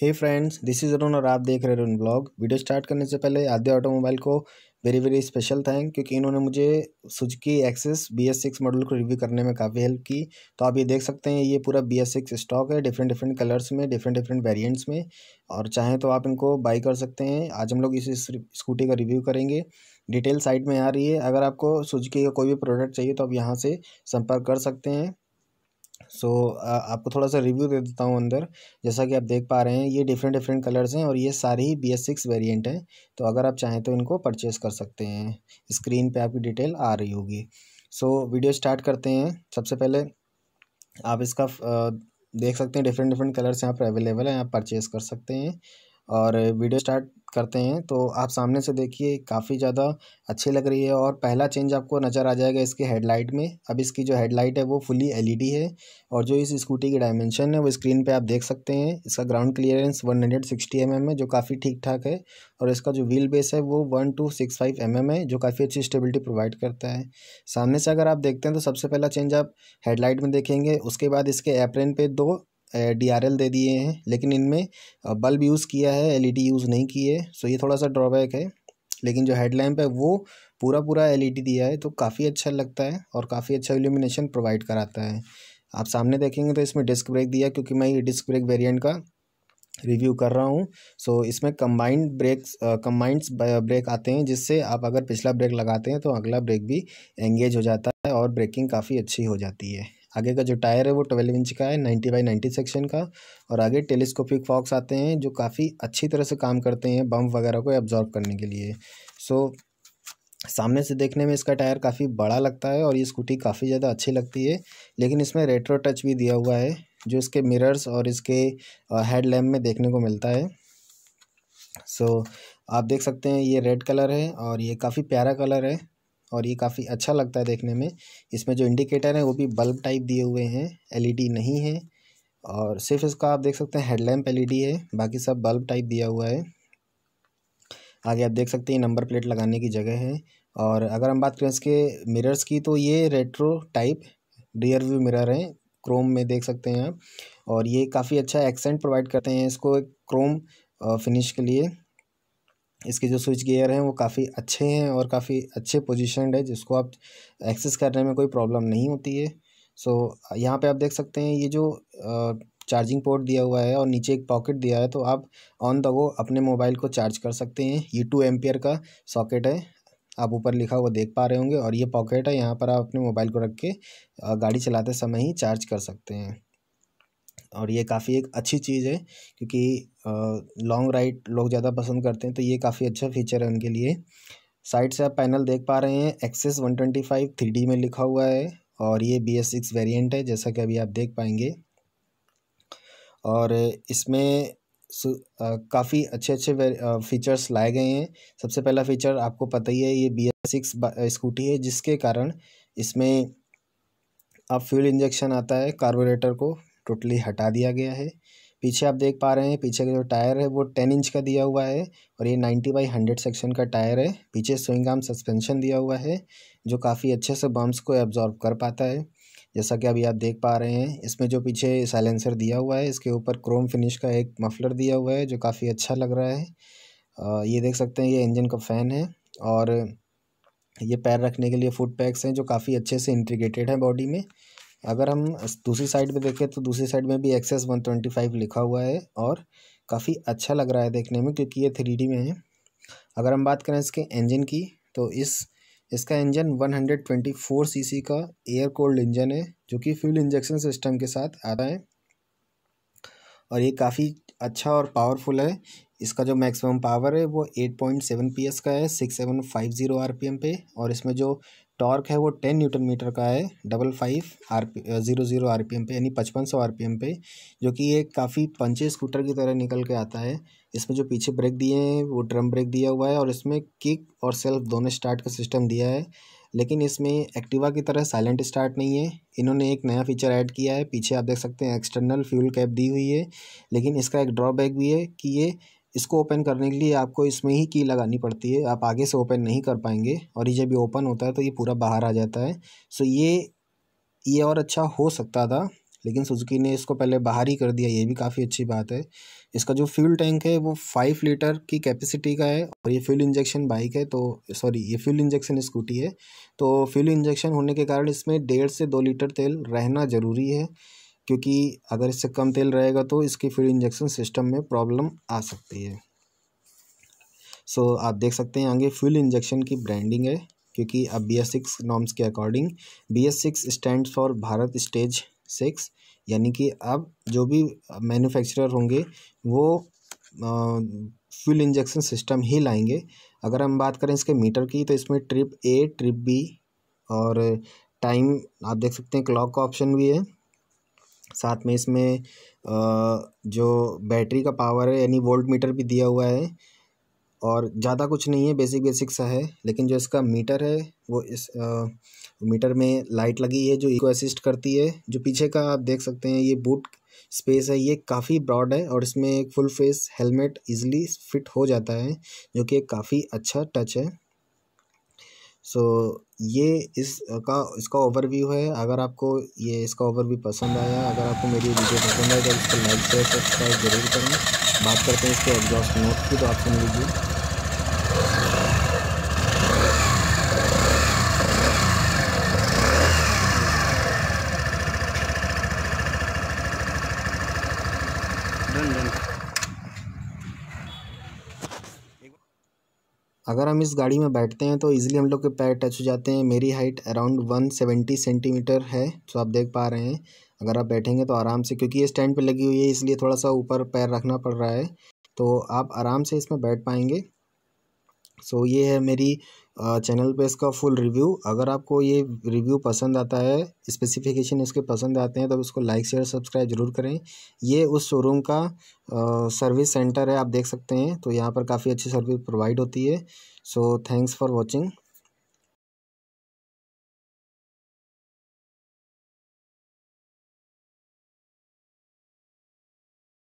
Hey friends, this is Arun और आप देख रहे हैं अरुण ब्लॉग। वीडियो स्टार्ट करने से पहले आद्य ऑटोमोबाइल को वेरी वेरी स्पेशल थैंक, क्योंकि इन्होंने मुझे सुजुकी एक्सेस BS6 मॉडल को रिव्यू करने में काफ़ी हेल्प की। तो आप ये देख सकते हैं, ये पूरा BS6 स्टॉक है डिफरेंट डिफरेंट कलर्स में, डिफरेंट डिफरेंट वेरिएंट्स में, और चाहें तो आप इनको बाई कर सकते हैं। आज हम लोग इस स्कूटी का रिव्यू करेंगे। डिटेल साइट में आ रही है। अगर आपको सुजुकी का कोई भी प्रोडक्ट चाहिए तो आप यहाँ से संपर्क कर सकते हैं। आपको थोड़ा सा रिव्यू दे देता हूँ अंदर। जैसा कि आप देख पा रहे हैं, ये डिफरेंट डिफरेंट कलर्स हैं और ये सारी ही BS6 वेरिएंट हैं। तो अगर आप चाहें तो इनको परचेज़ कर सकते हैं। स्क्रीन पे आपकी डिटेल आ रही होगी। वीडियो स्टार्ट करते हैं। सबसे पहले आप इसका देख सकते हैं, डिफरेंट डिफरेंट कलर्स यहाँ पर अवेलेबल हैं, आप परचेज़ कर सकते हैं। और वीडियो स्टार्ट करते हैं तो आप सामने से देखिए, काफ़ी ज़्यादा अच्छी लग रही है। और पहला चेंज आपको नज़र आ जाएगा इसके हेडलाइट में। अब इसकी जो हेडलाइट है वो फुली LED है, और जो इस स्कूटी की डायमेंशन है वो स्क्रीन पे आप देख सकते हैं। इसका ग्राउंड क्लियरेंस 160 mm है, जो काफ़ी ठीक ठाक है। और इसका जो व्हील बेस है वो 1265 mm है, जो काफ़ी अच्छी स्टेबिलिटी प्रोवाइड करता है। सामने से अगर आप देखते हैं तो सबसे पहला चेंज आप हेडलाइट में देखेंगे। उसके बाद इसके एप्रन पे 2 DRL दे दिए हैं, लेकिन इनमें बल्ब यूज़ किया है, LED यूज़ नहीं की है। सो ये थोड़ा सा ड्रॉबैक है। लेकिन जो हेडलैम्प है वो पूरा पूरा LED दिया है, तो काफ़ी अच्छा लगता है और काफ़ी अच्छा इल्यूमिनेशन प्रोवाइड कराता है। आप सामने देखेंगे तो इसमें डिस्क ब्रेक दिया है, क्योंकि मैं ये डिस्क ब्रेक वेरिएंट का रिव्यू कर रहा हूँ। इसमें कंबाइंड ब्रेक आते हैं, जिससे आप अगर पिछला ब्रेक लगाते हैं तो अगला ब्रेक भी एंगेज हो जाता है और ब्रेकिंग काफ़ी अच्छी हो जाती है। आगे का जो टायर है वो 12 इंच का है, 90/90 सेक्शन का। और आगे टेलीस्कोपिक फॉक्स आते हैं, जो काफ़ी अच्छी तरह से काम करते हैं बम्प वगैरह को एब्जॉर्ब करने के लिए। सामने से देखने में इसका टायर काफ़ी बड़ा लगता है और ये स्कूटी काफ़ी ज़्यादा अच्छी लगती है। लेकिन इसमें रेट्रो टच भी दिया हुआ है, जो इसके मिरर्स और इसके हेड लैम्प में देखने को मिलता है। आप देख सकते हैं, ये रेड कलर है और ये काफ़ी प्यारा कलर है और ये काफ़ी अच्छा लगता है देखने में। इसमें जो इंडिकेटर है वो भी बल्ब टाइप दिए हुए हैं, LED नहीं है। और सिर्फ इसका आप देख सकते हैं हेडलैम्प LED है, बाकी सब बल्ब टाइप दिया हुआ है। आगे आप देख सकते हैं नंबर प्लेट लगाने की जगह है। और अगर हम बात करें इसके मिरर्स की, तो ये retro type rear view mirror हैं, क्रोम में देख सकते हैं आप। और ये काफ़ी अच्छा एक्सेंट प्रोवाइड करते हैं इसको एक क्रोम फिनिश के लिए। इसके जो स्विच गियर हैं वो काफ़ी अच्छे हैं और काफ़ी अच्छे पोजीशनड है, जिसको आप एक्सेस करने में कोई प्रॉब्लम नहीं होती है। यहाँ पे आप देख सकते हैं, ये जो चार्जिंग पोर्ट दिया हुआ है और नीचे एक पॉकेट दिया है, तो आप ऑन द गो अपने मोबाइल को चार्ज कर सकते हैं। ये 2 एम्पियर का सॉकेट है, आप ऊपर लिखा हुआ देख पा रहे होंगे। और ये पॉकेट है, यहाँ पर आप अपने मोबाइल को रख के गाड़ी चलाते समय ही चार्ज कर सकते हैं। और ये काफ़ी एक अच्छी चीज़ है, क्योंकि लॉन्ग राइड लोग ज़्यादा पसंद करते हैं, तो ये काफ़ी अच्छा फीचर है उनके लिए। साइड से आप पैनल देख पा रहे हैं, एक्सेस 125 3D में लिखा हुआ है, और ये BS6 वेरिएंट है, जैसा कि अभी आप देख पाएंगे। और इसमें काफ़ी अच्छे अच्छे फीचर्स लाए गए हैं। सबसे पहला फीचर आपको पता ही है, ये BS6 स्कूटी है, जिसके कारण इसमें अब फ्यूल इंजेक्शन आता है, कार्बोरेटर को टोटली हटा दिया गया है। पीछे आप देख पा रहे हैं, पीछे का जो टायर है वो 10 इंच का दिया हुआ है, और ये 90/100 सेक्शन का टायर है। पीछे स्विंग आर्म सस्पेंशन दिया हुआ है, जो काफ़ी अच्छे से बम्प्स को एब्जॉर्ब कर पाता है, जैसा कि अभी आप देख पा रहे हैं। इसमें जो पीछे साइलेंसर दिया हुआ है, इसके ऊपर क्रोम फिनिश का एक मफलर दिया हुआ है, जो काफ़ी अच्छा लग रहा है। ये देख सकते हैं, ये इंजन का फ़ैन है, और ये पैर रखने के लिए फुट पैक्स हैं, जो काफ़ी अच्छे से इंटीग्रेटेड है बॉडी में। अगर हम दूसरी साइड में देखें तो दूसरी साइड में भी एक्सेस 125 लिखा हुआ है, और काफ़ी अच्छा लग रहा है देखने में, क्योंकि ये 3D में है। अगर हम बात करें इसके इंजन की, तो इसका इंजन 124 cc का एयर कोल्ड इंजन है, जो कि फ्यूल इंजेक्शन सिस्टम के साथ आता है, और ये काफ़ी अच्छा और पावरफुल है। इसका जो मैक्सिमम पावर है वो 8.7 PS का है, 6750 RPM पे। और इसमें जो टॉर्क है वो 10 न्यूटन मीटर का है, 5500 RPM पे, यानी 5500 RPM पे, जो कि ये काफ़ी पंचे स्कूटर की तरह निकल के आता है। इसमें जो पीछे ब्रेक दिए हैं वो ड्रम ब्रेक दिया हुआ है, और इसमें किक और सेल्फ दोनों स्टार्ट का सिस्टम दिया है। लेकिन इसमें एक्टिवा की तरह साइलेंट स्टार्ट नहीं है। इन्होंने एक नया फीचर ऐड किया है, पीछे आप देख सकते हैं एक्सटर्नल फ्यूल कैप दी हुई है। लेकिन इसका एक ड्रॉबैक भी है कि इसको ओपन करने के लिए आपको इसमें ही की लगानी पड़ती है, आप आगे से ओपन नहीं कर पाएंगे, और ये जब ये ओपन होता है तो ये पूरा बाहर आ जाता है। ये और अच्छा हो सकता था, लेकिन सुजुकी ने इसको पहले बाहर ही कर दिया, ये भी काफ़ी अच्छी बात है। इसका जो फ्यूल टैंक है वो 5 लीटर की कैपेसिटी का है और ये फ्यूल इंजेक्शन बाइक है, तो सॉरी ये फ्यूल इंजेक्शन स्कूटी है। तो फ्यूल इंजेक्शन होने के कारण इसमें 1.5 से 2 लीटर तेल रहना ज़रूरी है, क्योंकि अगर इससे कम तेल रहेगा तो इसकी फ्यूल इंजेक्शन सिस्टम में प्रॉब्लम आ सकती है। सो आप देख सकते हैं आगे फ्यूल इंजेक्शन की ब्रांडिंग है, क्योंकि अब BS6 नॉर्म्स के according BS6 stand for Bharat stage 6, यानी कि अब जो भी मैन्युफैक्चरर होंगे वो फ्यूल इंजेक्शन सिस्टम ही लाएंगे। अगर हम बात करें इसके मीटर की, तो इसमें ट्रिप A, ट्रिप B और टाइम आप देख सकते हैं, क्लॉक का ऑप्शन भी है। साथ में इसमें जो बैटरी का पावर है यानी वोल्ट मीटर भी दिया हुआ है, और ज़्यादा कुछ नहीं है, बेसिक सा है। लेकिन जो इसका मीटर है वो इस मीटर में लाइट लगी है जो इको असिस्ट करती है। जो पीछे का आप देख सकते हैं ये बूट स्पेस है, ये काफ़ी ब्रॉड है और इसमें एक full face helmet easily fit हो जाता है, जो कि एक काफ़ी अच्छा टच है। सो ये इसका ओवरव्यू है। अगर आपको ये इसका ओवरव्यू पसंद आया, अगर आपको मेरी वीडियो पसंद आए तो इसको लाइक शेयर सब्सक्राइब जरूर करें। बात करते हैं इसके एग्जॉस्ट नोट की, तो आप सुन लीजिए। अगर हम इस गाड़ी में बैठते हैं तो इजीली हम लोग के पैर टच हो जाते हैं। मेरी हाइट अराउंड 170 सेंटीमीटर है, तो आप देख पा रहे हैं। अगर आप बैठेंगे तो आराम से, क्योंकि ये स्टैंड पे लगी हुई है इसलिए थोड़ा सा ऊपर पैर रखना पड़ रहा है, तो आप आराम से इसमें बैठ पाएंगे। सो ये है मेरी चैनल पे इसका फुल रिव्यू। अगर आपको ये रिव्यू पसंद आता है, स्पेसिफिकेशन इसके पसंद आते हैं, तो इसको लाइक शेयर सब्सक्राइब जरूर करें। ये उस शोरूम का सर्विस सेंटर है, आप देख सकते हैं। तो यहाँ पर काफ़ी अच्छी सर्विस प्रोवाइड होती है। So thanks for watching.